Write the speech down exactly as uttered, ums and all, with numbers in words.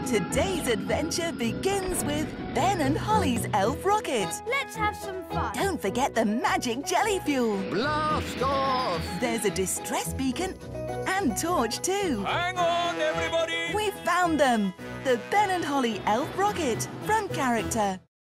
Today's adventure begins with Ben and Holly's elf rocket. Let's have some fun. Don't forget the magic jelly fuel. Blast off! There's a distress beacon and torch too. Hang on, everybody! We found them! The Ben and Holly elf rocket. Front character.